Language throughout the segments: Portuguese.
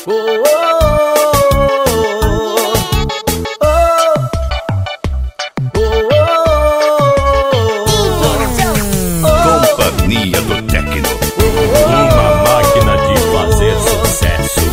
Companhia do Tecno, uma máquina de fazer sucesso.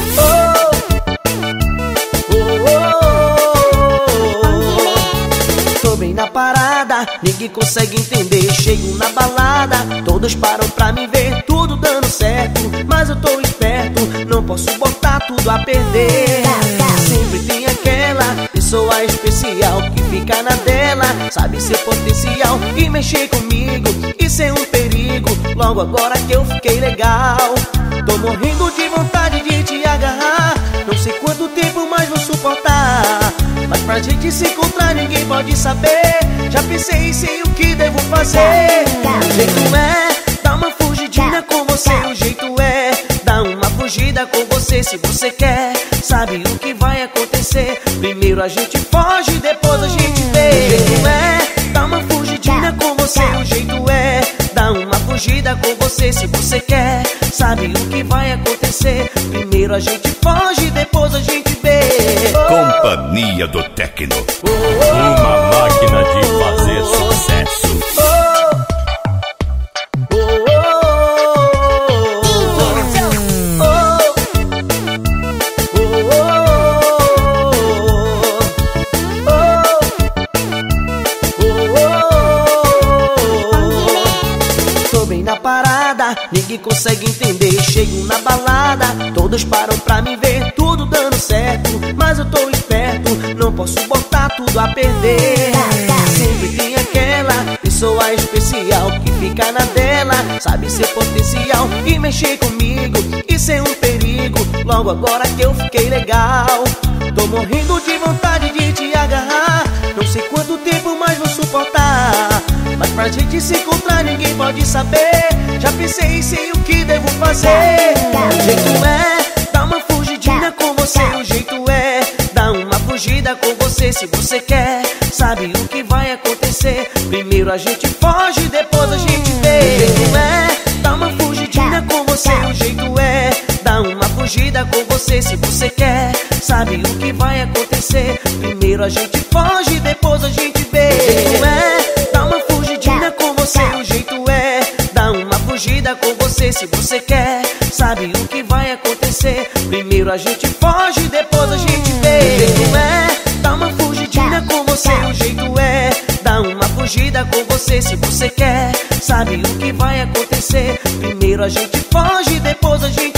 Tô bem na parada, ninguém consegue entender. Chego na balada, todos param pra me ver. Tudo dando certo, mas eu tô esperto, não posso botar tudo a perder. Sempre tem aquela pessoa especial que fica na dela, sabe seu potencial e mexer comigo, isso é um perigo. Logo agora que eu fiquei legal, tô morrendo de vontade de te agarrar. Não sei quanto tempo mais vou suportar, mas pra gente se encontrar ninguém pode saber. Já pensei e sei o que devo fazer. O jeito é dar uma fugidinha com você. O jeito é dar uma fugida com você. Se você quer, sabe o que vai acontecer. Primeiro a gente foge, depois a gente vê. O jeito é dar uma fugidinha com você. O jeito é dar uma fugida com você. Se você quer, sabe o que vai acontecer. Primeiro a gente foge, depois a gente vê. Companhia do Tecno, uma máquina de fazer sucesso. Tô bem na parada, ninguém consegue entender. Chego na balada, todos param pra me ver. Tudo dando certo, mas eu tô esperto, não posso botar tudo a perder. Sempre tem aquela pessoa especial que fica na dela, sabe seu potencial e mexer comigo, isso é um perigo. Logo agora que eu fiquei legal, tô morrendo de vontade de te agarrar. Não sei quanto tempo mais vou suportar, mas pra gente se encontrar ninguém pode saber. Já pensei e sei o que devo fazer. O jeito é dar uma fugidinha com você. O jeito é dar uma fugida com você. Se você quer, sabe o que vai acontecer. Primeiro a gente foge, depois a gente vê. O jeito é dar uma fugidinha com você. O jeito é dar uma fugida com você. Se você quer, sabe o que vai acontecer. Primeiro a gente foge, depois a gente vê. O jeito é dar uma fugidinha com você. O jeito é dar uma fugida com você. Se você quer, sabe o que vai acontecer. Primeiro a gente foge, depois a gente vê. O jeito é dar uma fugidinha com você. O jeito é dar uma fugida com você. Se você quer, sabe o que vai acontecer. Primeiro a gente foge, depois a gente